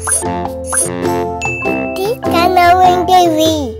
Kanawin TV.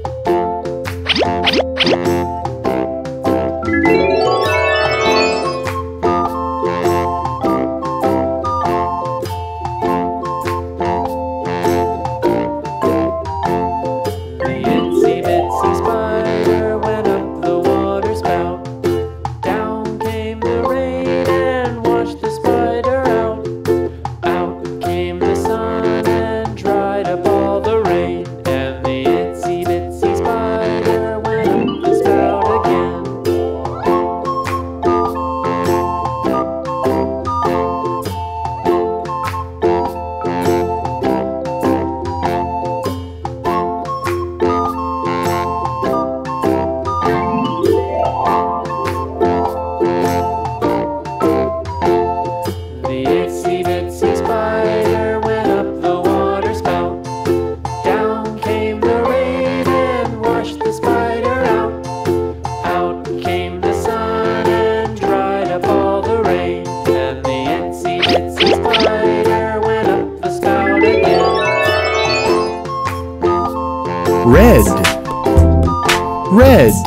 Red, red.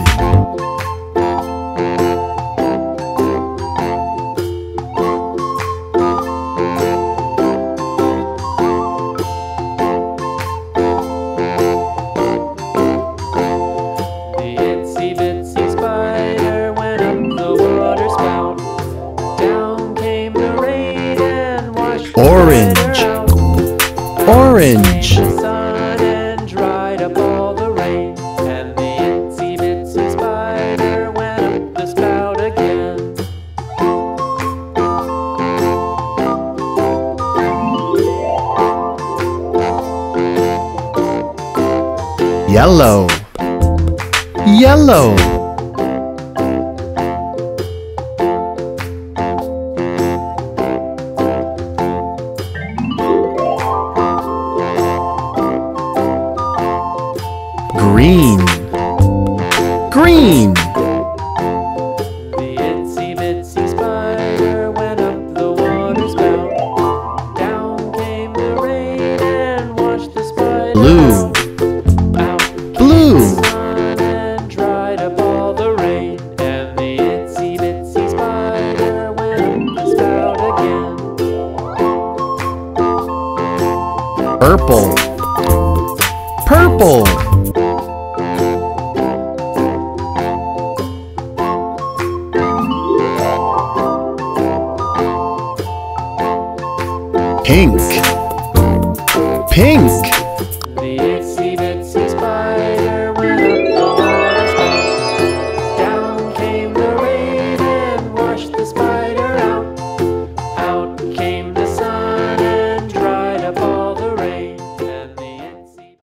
Orange, orange. Yellow, yellow. Green, green. The itsy bitsy spider went up the water spout. Down came the rain and washed the spider Blue, out. blue. The sun and dried up all the rain. And the itsy bitsy spider went up the spout again. Purple, purple. Pink, pink.